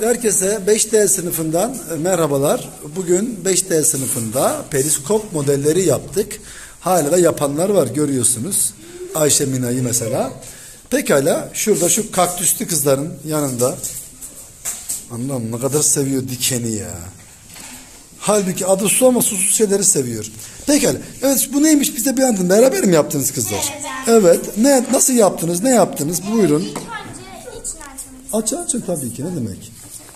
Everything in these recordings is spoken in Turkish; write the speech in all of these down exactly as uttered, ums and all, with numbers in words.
Herkese beş D sınıfından merhabalar. Bugün beş D sınıfında periskop modelleri yaptık. Hala da yapanlar var, görüyorsunuz. Ayşe Mina'yı mesela. Pekala, şurada şu kaktüslü kızların yanında. Anlam ne kadar seviyor dikeni ya. Halbuki adı su ama susuz şeyleri seviyor. Pekala. Evet, bu neymiş, bize bir anlatın. Beraber mi yaptınız kızlar? Evet. Ne, nasıl yaptınız? Ne yaptınız? Buyurun. İlk önce içini açalım. Aç açın tabii ki. Ne demek?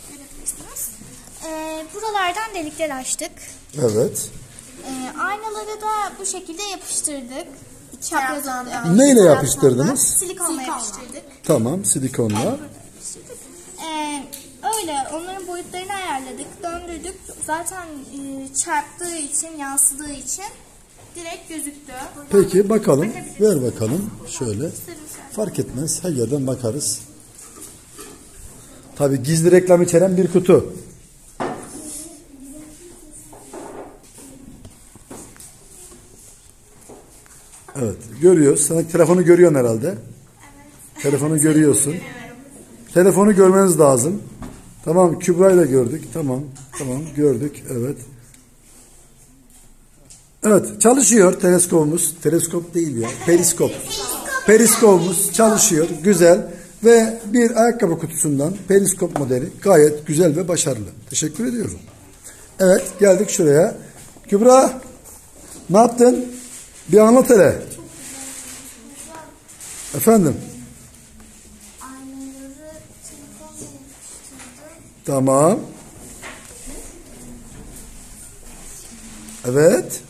Ee, buralardan delikler açtık. Evet. Ee, aynaları da bu şekilde yapıştırdık. Çaprazdan. Neyle yapıştırdınız? Silikonla yapıştırdık. Tamam, silikonla. Ee, öyle onların boyutlarını ayarladık, döndürdük. Zaten e, çarptığı için, yansıdığı için direkt gözüktü. Peki bakalım. Ver bakalım. Şöyle. Fark etmez. Her yerden bakarız. Tabii gizli reklam içeren bir kutu. Evet. Görüyoruz. Sen telefonu görüyorsun herhalde. Evet. Telefonu görüyorsun. Telefonu görmeniz lazım. Tamam. Kübra'yı da gördük. Tamam. Tamam. Gördük. Evet. Evet. Çalışıyor teleskopumuz. Teleskop değil ya. Periskop. Periskopumuz çalışıyor. Güzel. Ve bir ayakkabı kutusundan periskop modeli gayet güzel ve başarılı. Teşekkür ediyorum. Evet. Geldik şuraya. Kübra, ne yaptın? Bir anlat hele. Efendim? Tamam. Evet.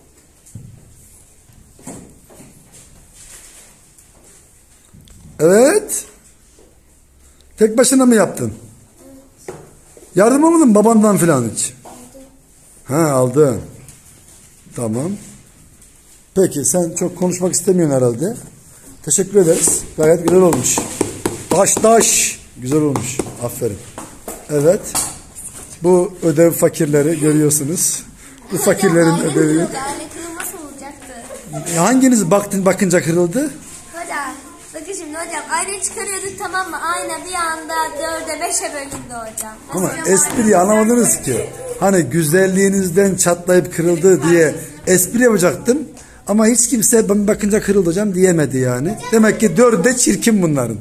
Evet. Tek başına mı yaptın? Evet. Yardım almadın mı babandan filan hiç? Aldım. Ha, aldın. Tamam. Peki sen çok konuşmak istemiyorsun herhalde. Teşekkür ederiz. Gayet güzel olmuş. Taş taş. Güzel olmuş. Aferin. Evet. Bu ödev fakirleri görüyorsunuz. Bu fakirlerin ödevi. Aile kırılması olacaktı. Hanginiz baktın bakınca kırıldı? Hocam bakın şimdi hocam aynayı çıkarıyorduk, tamam mı? Ayna bir anda dörde beşe bölündü hocam. Ama espriyi anlamadınız ki. Hani güzelliğinizden çatlayıp kırıldı diye espri yapacaktım. Ama hiç kimse ben bakınca kırıldı hocam diyemedi yani. Demek ki dörde çirkin bunların.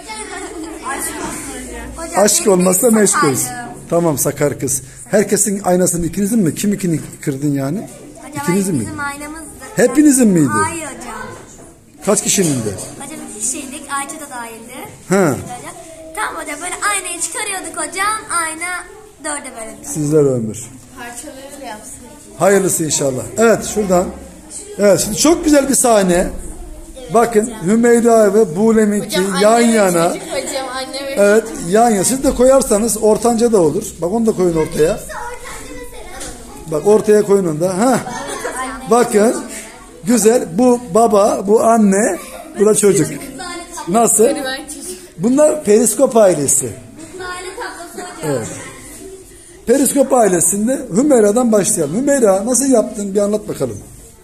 Hocam, Aşk olmazsa meşgul. Tamam sakar kız. Herkesin aynasını ikinizin mi? Kim ikini kırdın yani? Hocam İkinizin mi? bizim aynamız. Hepinizin miydi? Hayır hocam. Kaç kişinin de? Hocam iki kişiydik. Ayça da dahildi. Ha. Tamam hocam, böyle aynayı çıkarıyorduk hocam. Ayna dörde bölündü. Sizler ömür. Parçaları yapsın. Hayırlısı inşallah. Evet şuradan. Evet şimdi çok güzel bir sahne. Bakın Hümeyda ve Buğlem'inki yan yana. Hocam, anne ve Evet yan yana. Siz de koyarsanız ortanca da olur. Bak onu da koyun ortaya. Bak ortaya koyun onu da. Heh. Bakın. Güzel. Bu baba, bu anne, bu da çocuk. Nasıl? Bunlar periskop ailesi. Evet. Periskop ailesinde Hümeyra'dan başlayalım. Hümeyra nasıl yaptın? Bir anlat bakalım.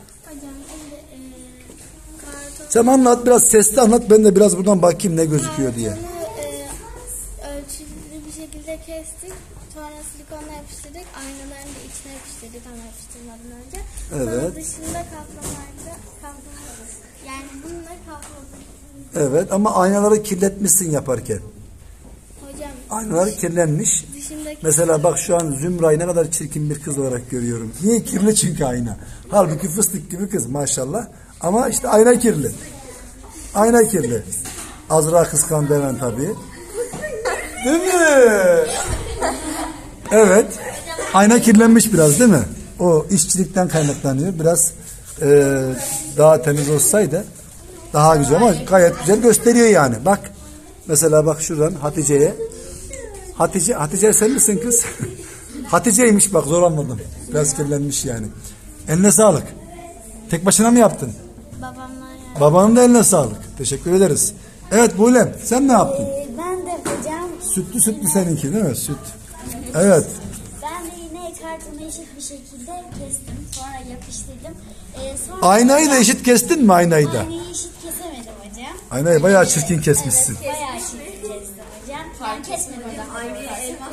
Sen anlat, biraz sesli anlat, ben de biraz buradan bakayım ne gözüküyor diye. E, ölçülü bir şekilde kestik. Sonra silikonla yapıştırdık. Aynaların da içine yapıştırdık ama yapıştırmadan önce. Evet. Sonra dışında kaplamalarda kaplamadık. Yani bununla kapladık. Evet ama aynaları kirletmişsin yaparken. Hocam. Aynalar kirlenmiş. Dışındaki... Mesela bak şu an Zümra'yı ne kadar çirkin bir kız olarak görüyorum. Niye kirli? Çünkü ayna. Halbuki fıstık gibi kız maşallah. Ama işte ayna kirli. Ayna kirli. Azra kıskandı hemen tabii. Değil mi? Evet. Ayna kirlenmiş biraz değil mi? O işçilikten kaynaklanıyor. Biraz e, daha temiz olsaydı daha güzel ama gayet güzel gösteriyor yani. Bak. Mesela bak şuradan Hatice'ye. Hatice, Hatice sen misin kız? Hatice'ymiş bak, zor anladım. Biraz kirlenmiş yani. Eline sağlık. Tek başına mı yaptın? Babamla yani. Babanın da eline sağlık. Teşekkür ederiz. Evet Buğlem sen ne yaptın? Ee, ben de hocam. Sütlü sütlü seninki değil mi? Süt. Evet. Ben de yine kartonu eşit bir şekilde kestim. Sonra yapıştırdım. Ee, sonra Aynayı da eşit kestin mi aynayı da? Aynayı eşit kesemedim hocam. Aynayı bayağı çirkin kesmişsin. Evet, bayağı çirkin kestim hocam. Ben kesmedim de aynayı.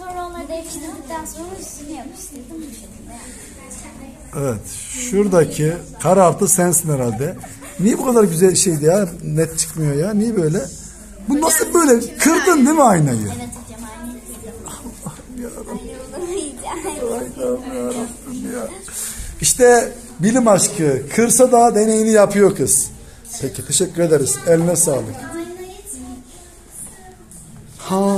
Sonra onları da yapıştırdıktan sonra üstüne yapıştırdım bu şekilde. Evet. Şuradaki karartı sensin herhalde. Niye bu kadar güzel şeydi ya? Net çıkmıyor ya. Niye böyle? Bu nasıl böyle? Kırdın değil mi aynayı? Evet hocam aynayı kırdım. Allah'ım yarabbim ya. İşte bilim aşkı. Kırsa da deneyini yapıyor kız. Peki teşekkür ederiz. Eline sağlık. Ha.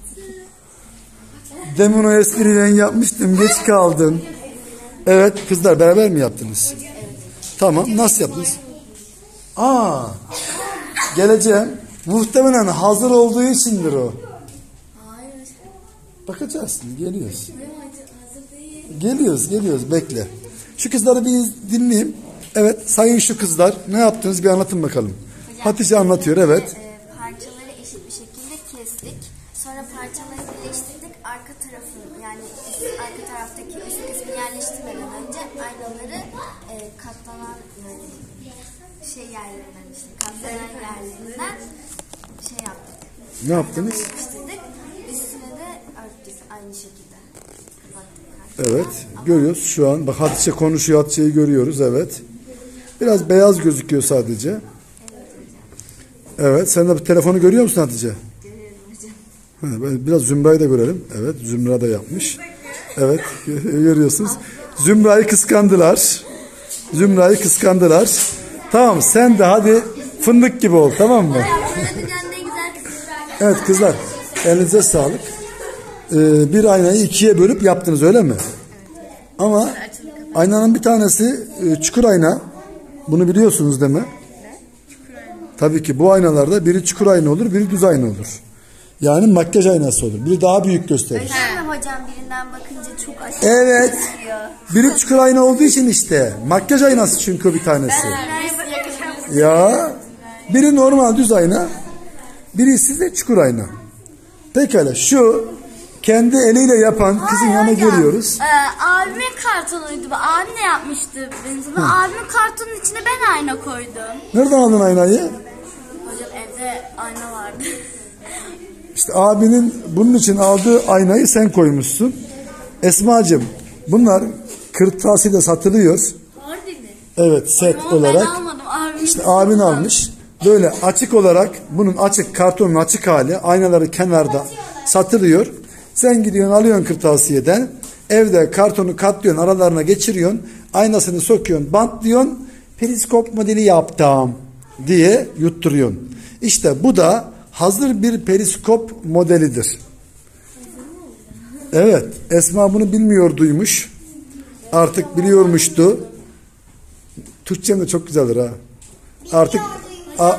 Demin o espriyi ben yapmıştım. Geç kaldım. Evet kızlar beraber mi yaptınız? Tamam. Nasıl yaptınız? Aa. Geleceğim. Muhtemelen hazır olduğu içindir o. Bakacağız. Geliyoruz. Geliyoruz, geliyoruz. Bekle. Şu kızları bir dinleyeyim. Evet, sayın şu kızlar. Ne yaptınız bir anlatın bakalım. Hocam, Hatice anlatıyor, evet. E, parçaları eşit bir şekilde kestik. Sonra parçaları birleştirdik. Arka tarafı yani üst, arka taraftaki üst kısmı yerleştirmeden önce aynaları e, katlanan yani şey yerlerinden işte katlanan yerlerinden şey yaptık. Ne yaptınız? Yapıştırdık. Üstüne de örttük aynı şekilde. Evet, görüyoruz şu an. Bak Hatice konuşuyor, Hatice'yi görüyoruz, evet. Biraz beyaz gözüküyor sadece. Evet, sen de bu telefonu görüyor musun Hatice? Görüyorum hocam. Biraz Zümra'yı da görelim. Evet, Zümra da yapmış. Evet, görüyorsunuz. Zümra'yı kıskandılar. Zümra'yı kıskandılar. Tamam, sen de hadi fındık gibi ol, tamam mı? Evet kızlar, elinize sağlık. Ee, bir aynayı ikiye bölüp yaptınız öyle mi? Ama aynanın bir tanesi e, çukur ayna. Bunu biliyorsunuz değil mi? Tabii ki bu aynalarda biri çukur ayna olur, biri düz ayna olur. Yani makyaj aynası olur. Biri daha büyük gösterir. Öyle mi hocam birinden bakınca çok aşırı Evet. gözüküyor. Biri çukur ayna olduğu için işte. Makyaj aynası çünkü bir tanesi. Ya. Biri normal düz ayna. Birisi de çukur ayna. Pekala şu kendi eliyle yapan kızın yanına geliyoruz. Ee, abimin kartonuydu bu. Abim de yapmıştı benzini. Abimin kartonun içine ben ayna koydum. Nereden aldın aynayı? Hocam evde ayna vardı. İşte abinin bunun için aldığı aynayı sen koymuşsun. Esma'cığım bunlar kırtasiyede satılıyor. Vardı mı? Evet set Ama olarak. ben almadım. Abim İşte abin almış. Böyle açık olarak bunun açık kartonun açık hali aynaları kenarda satılıyor. Sen gidiyorsun alıyorsun kırtasiyeden. Evde kartonu katlıyorsun aralarına geçiriyorsun. Aynasını sokuyorsun bantlıyorsun. Periskop modeli yaptım diye yutturuyorsun. İşte bu da hazır bir periskop modelidir. Evet. Esma bunu bilmiyor duymuş. Artık biliyormuştu. Türkçem de çok güzeldir ha. Artık a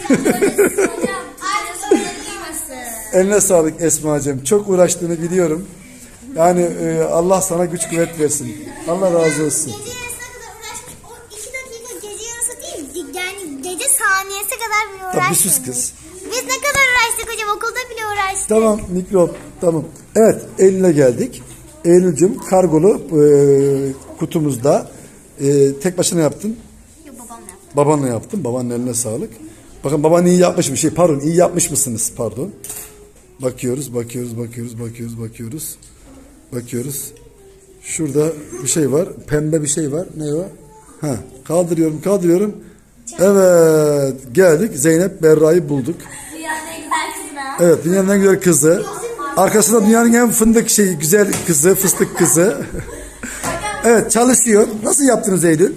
eline sağlık Esma'cığım. Çok uğraştığını biliyorum. Yani e, Allah sana güç kuvvet versin. Allah razı olsun. Gece yarısına kadar uğraşmış. O iki dakika gece yarısı değil. Yani gece saniyesi kadar bir uğraşmış. Tabii bir sus kız. Biz ne kadar uğraştık hocam. Okulda bile uğraştık. Tamam mikrop. Tamam. Evet Eylül'e geldik. Eylül'cüm kargolu e, kutumuzda e, tek başına yaptın. Yok babamla yaptım. Babanla yaptın. Babanın eline sağlık. Bakın baban iyi yapmış bir şey. Pardon iyi yapmış mısınız? Pardon. Bakıyoruz, bakıyoruz, bakıyoruz, bakıyoruz, bakıyoruz. Bakıyoruz. Şurada bir şey var. Pembe bir şey var. Ne o? Ha, kaldırıyorum, kaldırıyorum. Evet, geldik. Zeynep Berra'yı bulduk. Dünyanın en güzel kızı. Evet, dünyanın en güzel kızı. Arkasında dünyanın en fındık şeyi, güzel kızı, fıstık kızı. Evet, çalışıyor. Nasıl yaptınız Eylül?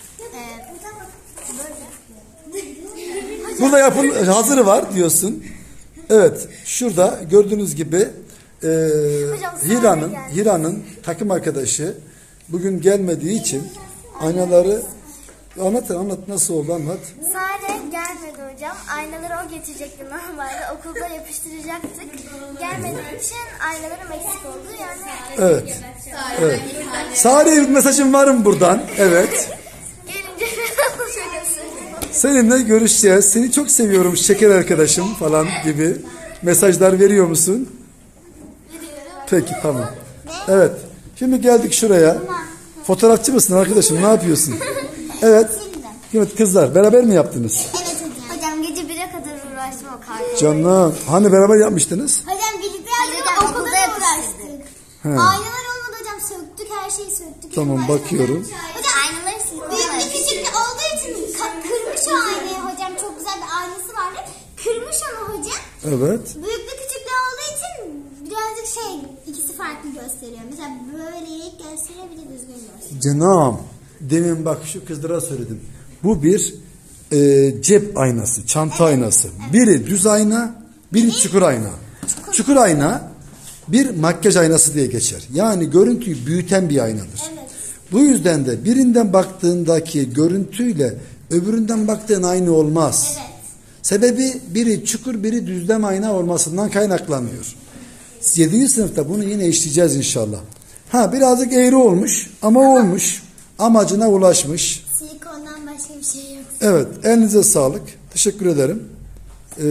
Burada yapın, hazırı var diyorsun. Evet, şurada gördüğünüz gibi e, Hira'nın Hira'nın takım arkadaşı bugün gelmediği için aynaları anlat anlat nasıl oldu anlat. Sare gelmedi hocam. Aynaları o getirecekti normalde. Okulda yapıştıracaktık. Gelmediği için aynalarım eksik oldu. Yani Evet. Evet. Sare'ye bir mesajın var mı buradan? Evet. gelince Seninle görüşeceğiz. Seni çok seviyorum şeker arkadaşım falan gibi mesajlar veriyor musun? Peki tamam. Evet. Şimdi geldik şuraya. Fotoğrafçı mısın arkadaşım? Ne yapıyorsun? Evet. Evet kızlar beraber mi yaptınız? Evet hocam. Hocam gece bire kadar uğraştım o kartı. Canım. Hani beraber yapmıştınız? Hocam birlikte yaptık. Okulda da uğraştık. He. Aynalar olmadı hocam, söktük, her şeyi söktük. Tamam, Yani bakıyorum. hocam aynaları büyüklü küçüklü olduğu için ka- kırmış o aynayı hocam. Çok güzel bir aynası vardı. Kırmış onu hocam. Evet. Büyüklü küçüklü olduğu için birazcık şey, ikisi farklı gösteriyor. Mesela böyle eğik gösteriyor, bir de düzgün gösteriyor. Canım, demin bak şu kızlara söyledim. Bu bir e, cep aynası, çanta aynası. Biri düz ayna, biri çukur ayna. Çukur ayna bir makyaj aynası diye geçer. Yani görüntüyü büyüten bir aynadır. Evet. Bu yüzden de birinden baktığındaki görüntüyle öbüründen baktığın aynı olmaz. Evet. Sebebi biri çukur, biri düzlem ayna olmasından kaynaklanıyor. yedinci sınıfta bunu yine işleyeceğiz inşallah. Ha, birazcık eğri olmuş ama olmuş. Amacına ulaşmış. Silikondan başka bir şey yok. Evet, elinize sağlık. Teşekkür ederim. Ee,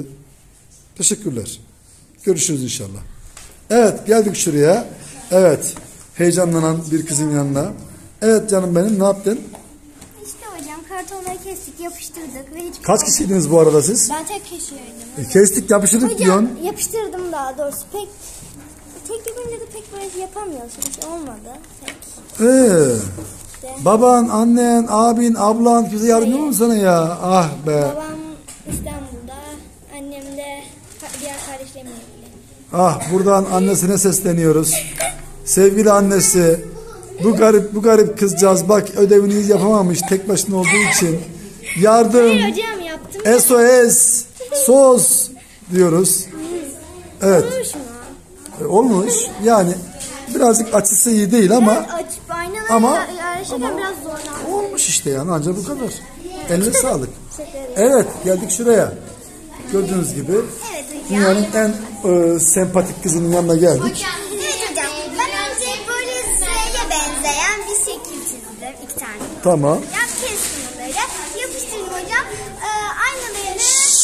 teşekkürler. Görüşürüz inşallah. Evet, geldik şuraya. Evet, heyecanlanan bir kızın yanına. Evet canım benim, ne yaptın? İşte hocam kartonları kestik, yapıştırdık ve hiç... Kaç kişiydiniz bu arada siz? Ben tek kişiydim. E, kestik, yapıştırdık Hocam diyorsun. yapıştırdım daha doğrusu. Pek tek yapınca da pek böyle yapamıyorsunuz. Olmadı pek. Ee, baban, annen, abin, ablan kimse yardımcı mı sana ya? Ah be. Babam İstanbul'da, annem de diğer kardeşlerimle ilgili. Ah, buradan annesine sesleniyoruz. Sevgili annesi, bu garip bu garip kızcağız bak ödevini yapamamış tek başına olduğu için. Yardım. Hayır hocam, yaptım. S O S. S O S diyoruz. Evet. Olmuş mu? E, Olmuş. Yani birazcık açısı iyi değil ama Açıp aynaları Ama- yerleşirken biraz zorlandım. olmuş işte yani, ancak bu kadar. Eline sağlık. Evet, geldik şuraya. Gördüğünüz gibi Evet hocam. dünyanın en e, sempatik kızının yanına geldik. Evet hocam. Ben önce böyle Z'ye benzeyen bir şekil çizdim. İki tane. Tamam. Hocam kestim onları. Yapıştırdım hocam. Ee, aynalarını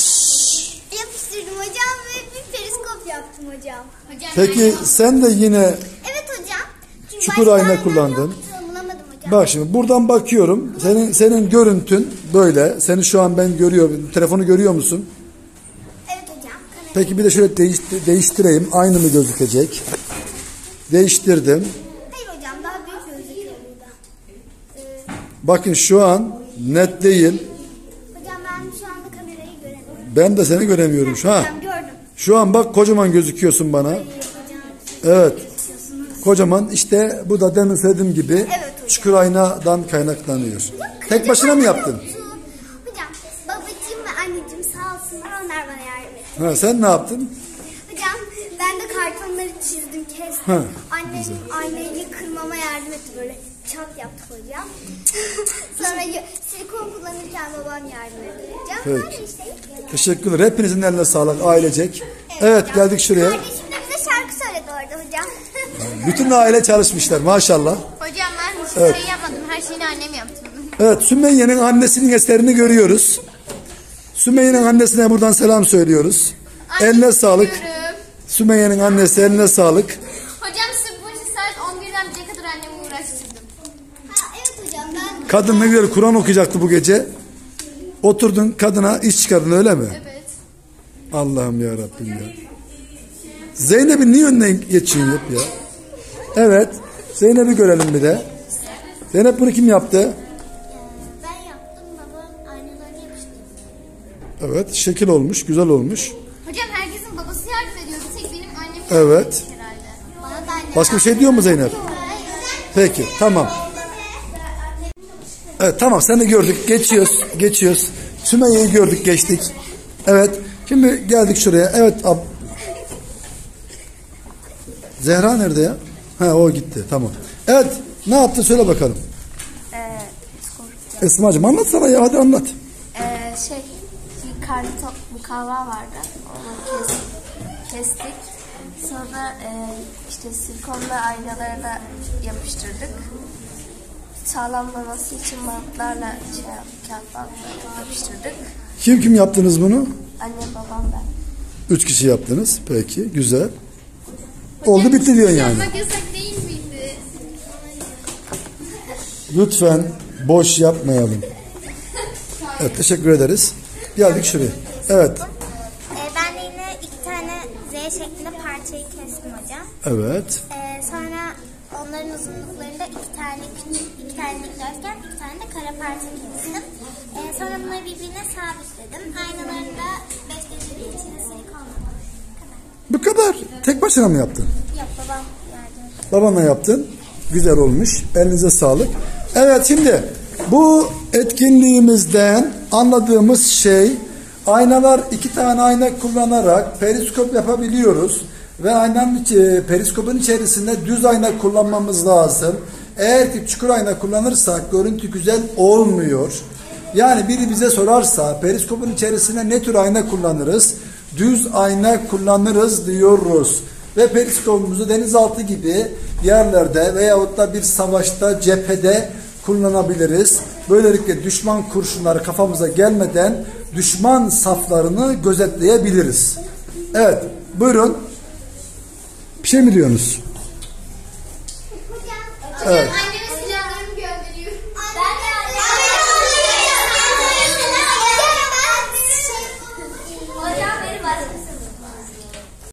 yapıştırdım hocam ve bir periskop yaptım hocam. Peki sen de yine Evet hocam. Çünkü Çukur başka ayna ayna kullandın. yoktu, bulamadım hocam. bak şimdi buradan bakıyorum. Senin senin görüntün böyle. Seni şu an ben görüyorum. Telefonu görüyor musun? Evet hocam. Kamera- Peki bir de şöyle değiş- değiştireyim. Aynı mı gözükecek? Değiştirdim. Hayır hocam, daha büyük gözüküyor burada. Ee, Bakın şu an net değil. hocam ben şu anda kamerayı göremiyorum. Ben de seni göremiyorum şu an. Hocam gördüm. Şu an bak kocaman gözüküyorsun bana. Hocam. Evet. Kocaman işte bu da demin söylediğim gibi Evet hocam. çukur aynadan kaynaklanıyor. Tek başına mı yaptın? Hocam babacığım ve anneciğim sağ olsunlar, onlar bana yardım etti. Ha, sen ne yaptın? Hocam ben de kartonları çizdim, kestim. Ha, Annem aynayı kırmama yardım etti, böyle çat yaptık hocam. Sonra y- silikon kullanırken babam yardım etti hocam. Peki. Böyle işte. Teşekkürler. Hepinizin eline sağlık ailecek. Evet, hocam. geldik şuraya. Kardeşim de bize şarkı söyledi orada hocam. Bütün aile çalışmışlar maşallah. Hocam ben hiçbir Evet. şey yapmadım. Her şeyini annem yaptı. Evet, Sümeyye'nin annesinin eserini görüyoruz. Sümeyye'nin annesine buradan selam söylüyoruz. Eline sağlık. Seviyorum. Sümeyye'nin annesi eline sağlık. Hocam sırf bu işi saat on birden birce kadar annemi uğraştırdım. Ha, evet hocam ben... Kadın ne güzel Kur'an okuyacaktı bu gece. Oturdun kadına iş çıkardın öyle mi? Evet. Allah'ım ya Rabbim ya. Zeynep'in niye önüne geçiyorsun hep ya? Evet. Zeynep'i görelim bir de. Zeynep bunu kim yaptı? Ben yaptım, babam aynalarını yapıştırdı. Evet. Şekil olmuş. Güzel olmuş. Hocam herkesin babası yardım ediyor. Bir tek benim annem Evet. herhalde. Bana da annem... Başka bir şey diyor mu Zeynep? Peki. Tamam. Evet tamam, seni gördük. Geçiyoruz. Geçiyoruz. Sümeyye'yi gördük. Geçtik. Evet. Şimdi geldik şuraya. Evet. Ab Zehra nerede ya? Ha, o gitti. Tamam. Evet. Ne yaptı? Söyle bakalım. Ee, Esma'cığım anlatsana ya. Hadi anlat. Ee, şey bir karton bir kahva vardı. Onu kes, kestik. Sonra e, işte silikonla aynaları da yapıştırdık. Sağlamlaması için bantlarla şey yaptık, kağıt bantlarla yapıştırdık. Kim kim yaptınız bunu? Annem, babam, ben. Üç kişi yaptınız. Peki. Güzel. Oldu bitti diyorsun yani. Yapmak yasak değil miydi? Lütfen boş yapmayalım. Evet, teşekkür ederiz. Geldik şuraya. Evet. Ee, ben de yine iki tane Z şeklinde parçayı kestim hocam. Evet. Ee, uzunluklarında iki tane küçük, iki tane dikdörtgen, iki tane de kare parça kestim. Ee, sonra bunları birbirine sabitledim. Aynalarını da beş derece içine silikonladım. Bu kadar. Tek başına mı yaptın? Yok, babam yardım etti. Babanla yaptın. Güzel olmuş. Elinize sağlık. Evet, şimdi bu etkinliğimizden anladığımız şey, aynalar, iki tane ayna kullanarak periskop yapabiliyoruz. Ve aynanın, periskopun içerisinde düz ayna kullanmamız lazım. Eğer ki çukur ayna kullanırsak görüntü güzel olmuyor. Yani biri bize sorarsa periskopun içerisinde ne tür ayna kullanırız? Düz ayna kullanırız diyoruz. Ve periskopumuzu denizaltı gibi yerlerde veyahut da bir savaşta, cephede kullanabiliriz. Böylelikle düşman kurşunları kafamıza gelmeden düşman saflarını gözetleyebiliriz. Evet, buyurun. Bir şey mi diyorsunuz? Hocam, Evet. annemiz